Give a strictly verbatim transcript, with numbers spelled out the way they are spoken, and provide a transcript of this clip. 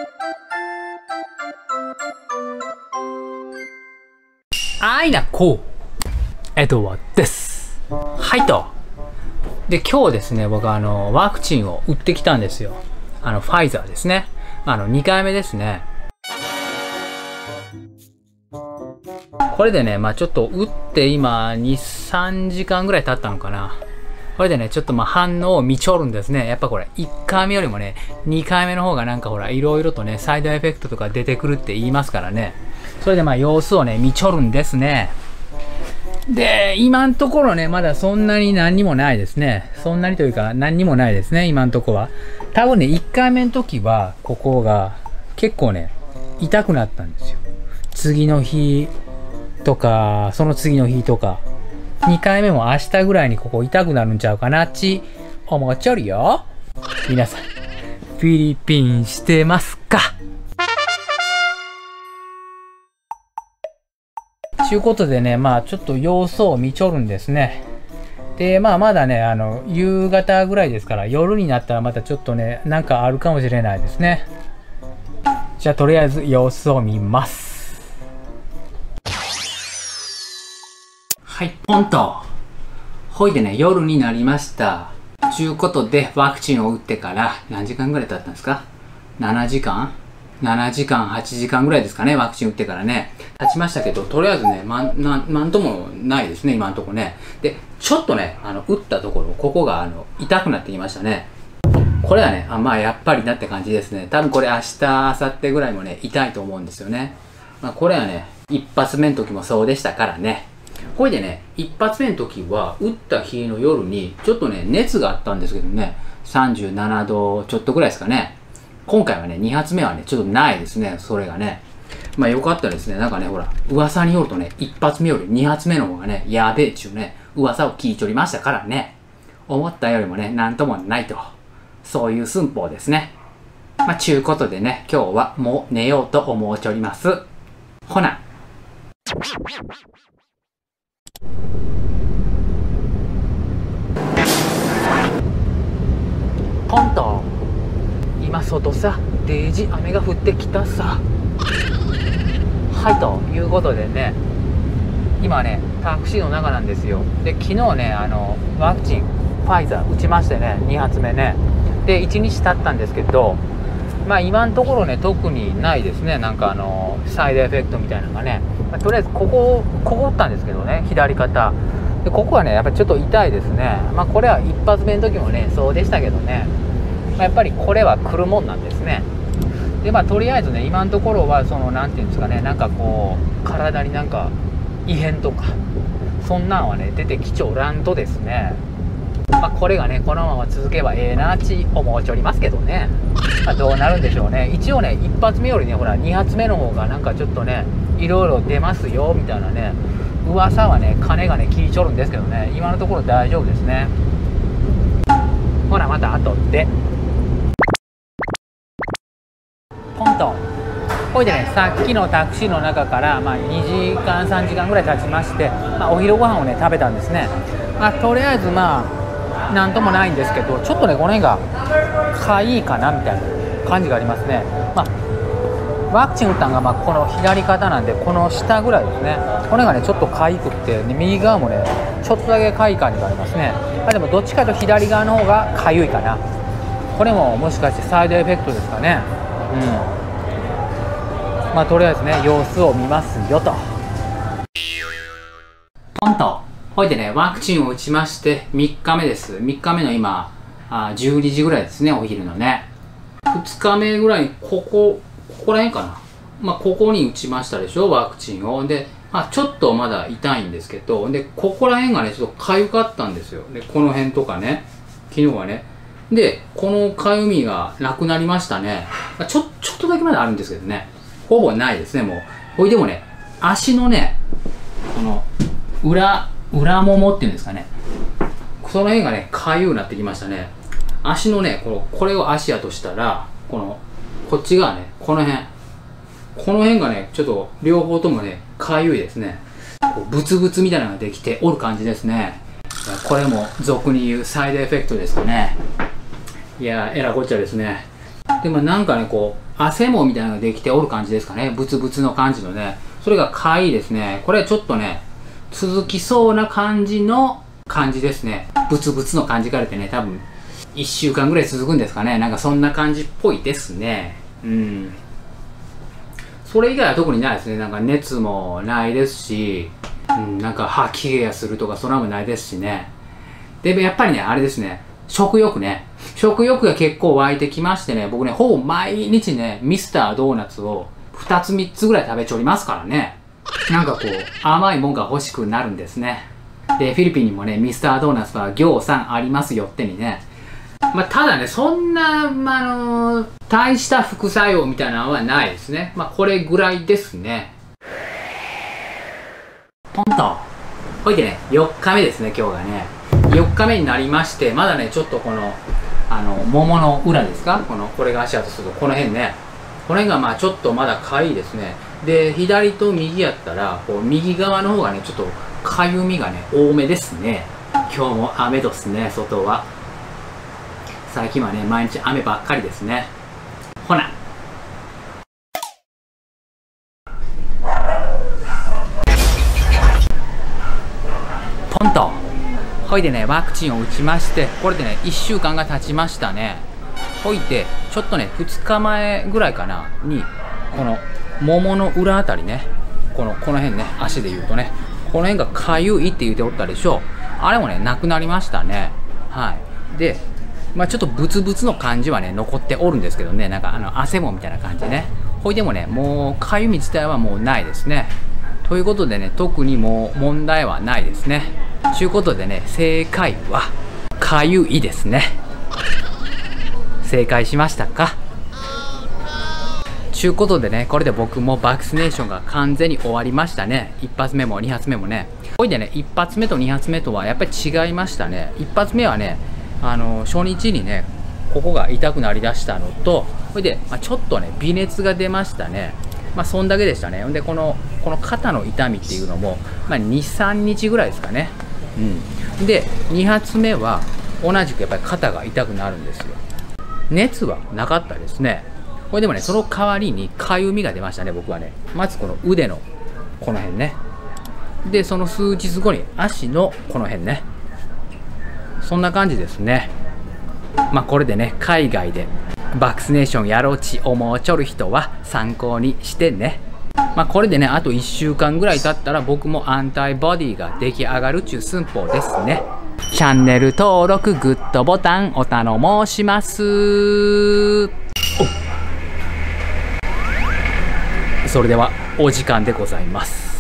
あいなこエドワードです。はいと。で、今日ですね、僕はあの、ワクチンを打ってきたんですよ。あの、ファイザーですね。あの、にかいめですね。これでね、まあちょっと打って今、に、さんじかんぐらい経ったのかな。これでね、ちょっとまあ反応を見ちょるんですね。やっぱこれ、いっかいめよりもね、にかいめの方がなんかほら、いろいろとね、サイドエフェクトとか出てくるって言いますからね。それでまあ様子をね、見ちょるんですね。で、今んところね、まだそんなに何にもないですね。そんなにというか、何にもないですね、今んとこは。多分ね、いっかいめの時は、ここが結構ね、痛くなったんですよ。次の日とか、その次の日とか。にかいめも明日ぐらいにここ痛くなるんちゃうかなっち思っちゃるよ。皆さん、フィリピンしてますか？ちゅうことでね、まあちょっと様子を見ちょるんですね。で、まあまだね、あの、夕方ぐらいですから、夜になったらまたちょっとね、なんかあるかもしれないですね。じゃあとりあえず様子を見ます。はい、ポンと。ほいでね、夜になりました。ちゅうことで、ワクチンを打ってから何時間ぐらい経ったんですか ?なな 時間 ?なな 時間、はちじかんぐらいですかね、ワクチン打ってからね。経ちましたけど、とりあえずね、まん、なん、なんともないですね、今んとこね。で、ちょっとね、あの、打ったところ、ここが、あの、痛くなってきましたね。これはね、あ、まあ、やっぱりなって感じですね。多分これ明日、明後日ぐらいもね、痛いと思うんですよね。まあ、これはね、一発目の時もそうでしたからね。ほいでね、一発目の時は、打った日の夜に、ちょっとね、熱があったんですけどね、さんじゅうななどちょっとぐらいですかね。今回はね、に発目はね、ちょっとないですね、それがね。まあよかったですね。なんかね、ほら、噂によるとね、一発目より二発目の方がね、やべえっちゅうね、噂を聞いちょりましたからね。思ったよりもね、なんともないと。そういう寸法ですね。まあ、ちゅうことでね、今日はもう寝ようと思うちょります。ほな。ポンと。今外さ、デージ雨が降ってきたさ。はいということでね、今ねタクシーの中なんですよ。で、昨日ね、あのワクチンファイザー打ちましてね、に発目ね。で、いちにち経ったんですけど、まあ今のところね、特にないですね。なんかあのサイドエフェクトみたいなのがね、まあ、とりあえずここここ打ったんですけどね、左肩で、ここはねやっぱりちょっと痛いですね。まあこれは一発目の時もねそうでしたけどね、まあ、やっぱりこれは来るもんなんですね。で、まあとりあえずね、今のところはそのなんていうんですかね、なんかこう体になんか異変とかそんなんはね出てきちょらんとですね、まあこれがねこのまま続けばええなち思うちょりますけどね。まあ、どうなるんでしょうね。一応ね、一発目よりね、ほらに発目の方がなんかちょっとねいろいろ出ますよみたいなね噂はね、金がね聞いちょるんですけどね、今のところ大丈夫ですね。ほらまた後でポンと。ほいでね、さっきのタクシーの中から、まあ、にじかんさんじかんぐらい経ちまして、まあ、お昼ご飯をね食べたんですね。まあ、とりあえずまあなんともないんですけど、ちょっとねこの辺がかいいかなみたいな感じがありますね。まあワクチン打ったのがまあこの左肩なんで、この下ぐらいですね。これがねちょっとかゆくって、ね、右側もねちょっとだけかい感じがありますね。まあ、でもどっちかというと左側の方がかゆいかな。これももしかしてサイドエフェクトですかね。うん、まあとりあえずね様子を見ますよと。ポンと。ほいでね、ワクチンを打ちましてみっかめです。みっかめの今あじゅうにじぐらいですね、お昼のね。ふつかめぐらいにここここら辺かな、まあここに打ちましたでしょ、ワクチンを。で、まあ、ちょっとまだ痛いんですけど、でここら辺がねちょっとかゆかったんですよ。でこの辺とかね、昨日はね。で、このかゆみがなくなりましたね。ちょ、ちょっとだけまだあるんですけどね。ほぼないですね、もう。ほいでもね、足のね、この裏、裏ももっていうんですかね。その辺がね、かゆくなってきましたね。足のね、この、これを足やとしたら、この、こっち側ね、この辺。この辺がね、ちょっと両方ともね、かゆいですね。こうブツブツみたいなのができておる感じですね。これも俗に言うサイドエフェクトですかね。いやー、えらこっちゃですね。 でもなんかね、こう、汗もみたいなのができておる感じですかね。ブツブツの感じのね。それがかいいですね。これちょっとね、続きそうな感じの感じですね。ブツブツの感じからてね、多分、いっしゅうかんぐらい続くんですかね。なんかそんな感じっぽいですね。うん。それ以外は特にないですね。なんか熱もないですし、うん、なんか吐き気がするとかそんなもないですしね。で、やっぱりね、あれですね。食欲ね。食欲が結構湧いてきましてね、僕ね、ほぼ毎日ね、ミスタードーナツをふたつみっつぐらい食べちょりますからね。なんかこう、甘いもんが欲しくなるんですね。で、フィリピンにもね、ミスタードーナツは行さんありますよってにね。まあ、ただね、そんな、まあ、あのー、大した副作用みたいなのはないですね。まあ、これぐらいですね。ポンと。ほいでね、よっかめですね、今日がね。よっかめになりまして、まだね、ちょっとこの、あの、桃の裏ですかこの、これが足跡すると、この辺ね。この辺がまあちょっとまだかゆいですね。で、左と右やったら、こう、右側の方がね、ちょっと、かゆみがね、多めですね。今日も雨ですね、外は。最近はね、毎日雨ばっかりですね。ほな。ポンと。ほいでね、ワクチンを打ちまして、これでね、いっしゅうかんが経ちましたね。ほいで、ちょっとね、ふつかまえぐらいかな、に、この、桃の裏あたりね、この、この辺ね、足で言うとね、この辺がかゆいって言っておったでしょ。あれもね、なくなりましたね。はい。で、まあちょっとブツブツの感じはね、残っておるんですけどね、なんかあの、汗もみたいな感じね。ほいでもね、もう、かゆみ自体はもうないですね。ということでね、特にもう問題はないですね。ということでね、正解は、かゆいですね。正解しましたか？ちゅうことでね、これで僕もバクシネーションが完全に終わりましたね。一発目も二発目もね。ほいでね、一発目と二発目とはやっぱり違いましたね。一発目はね、あの、初日にね、ここが痛くなりだしたのと、ほいで、まあ、ちょっとね、微熱が出ましたね。まあ、そんだけでしたね。ほんで、この、この肩の痛みっていうのも、まあ、に、さんにちぐらいですかね。うん。で、二発目は、同じくやっぱり肩が痛くなるんですよ。熱はなかったですね。これでもね、その代わりにかゆみが出ましたね、僕はね。まずこの腕のこの辺ね。で、その数日後に足のこの辺ね。そんな感じですね。まあこれでね、海外でバクシネーションやろうち思うちょる人は参考にしてね。まあこれでね、あといっしゅうかんぐらい経ったら僕もアンタイボディが出来上がるっちゅう寸法ですね。チャンネル登録、グッドボタンお頼申します。それではお時間でございます。